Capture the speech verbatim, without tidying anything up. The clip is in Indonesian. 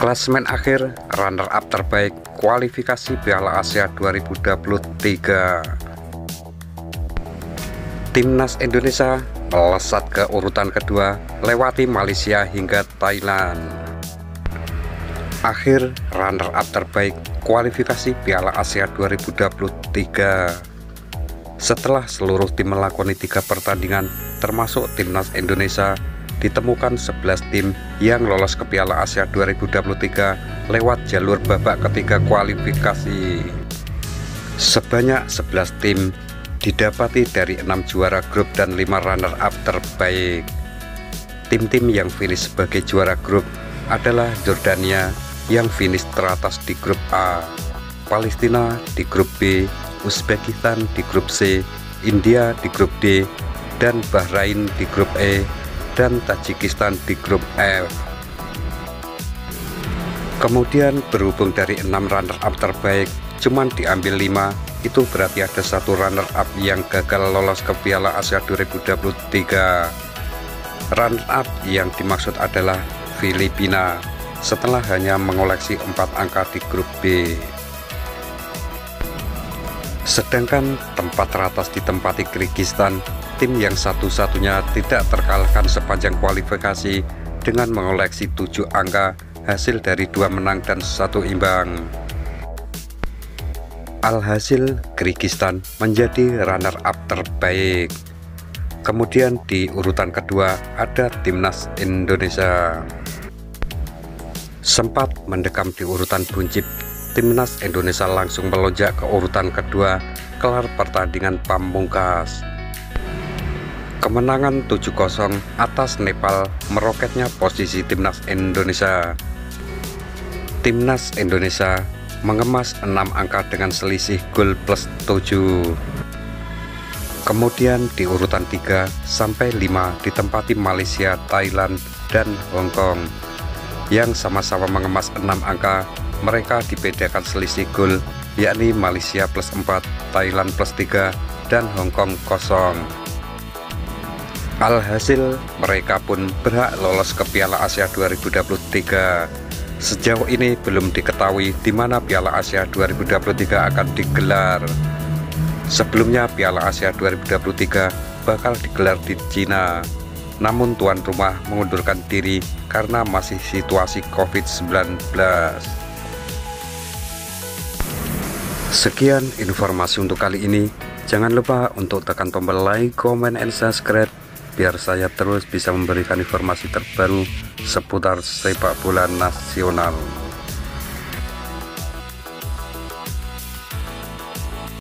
Klasemen akhir runner up terbaik kualifikasi Piala Asia dua ribu dua puluh tiga. Timnas Indonesia melesat ke urutan kedua, lewati Malaysia hingga Thailand. Akhir runner up terbaik kualifikasi Piala Asia dua ribu dua puluh tiga. Setelah seluruh tim melakoni tiga pertandingan termasuk Timnas Indonesia, ditemukan sebelas tim yang lolos ke Piala Asia dua ribu dua puluh tiga lewat jalur babak ketiga kualifikasi. Sebanyak sebelas tim didapati dari enam juara grup dan lima runner-up terbaik. Tim-tim yang finish sebagai juara grup adalah Jordania yang finish teratas di grup A, Palestina di grup B, Uzbekistan di grup C, India di grup D, dan Bahrain di grup E, dan Tajikistan di grup F. Kemudian berhubung dari enam runner-up terbaik cuman diambil lima, itu berarti ada satu runner-up yang gagal lolos ke Piala Asia dua ribu dua puluh tiga. Runner-up yang dimaksud adalah Filipina setelah hanya mengoleksi empat angka di grup B. Sedangkan tempat teratas ditempati Kyrgyzstan, tim yang satu-satunya tidak terkalahkan sepanjang kualifikasi dengan mengoleksi tujuh angka hasil dari dua menang dan satu imbang. Alhasil Kyrgyzstan menjadi runner-up terbaik. Kemudian di urutan kedua ada Timnas Indonesia. Sempat mendekam di urutan buncit, Timnas Indonesia langsung melonjak ke urutan kedua kelar pertandingan pamungkas. Kemenangan tujuh kosong atas Nepal meroketnya posisi Timnas Indonesia. Timnas Indonesia mengemas enam angka dengan selisih gol plus tujuh. Kemudian di urutan tiga sampai lima ditempati Malaysia, Thailand, dan Hong Kong yang sama-sama mengemas enam angka. Mereka dibedakan selisih gol, yakni Malaysia plus empat, Thailand plus tiga, dan Hong Kong kosong. Alhasil mereka pun berhak lolos ke Piala Asia dua ribu dua puluh tiga. Sejauh ini belum diketahui di mana Piala Asia dua ribu dua puluh tiga akan digelar. Sebelumnya Piala Asia dua ribu dua puluh tiga bakal digelar di Cina, namun tuan rumah mengundurkan diri karena masih situasi covid sembilan belas. Sekian informasi untuk kali ini. Jangan lupa untuk tekan tombol like, comment, and subscribe biar saya terus bisa memberikan informasi terbaru seputar sepak bola nasional.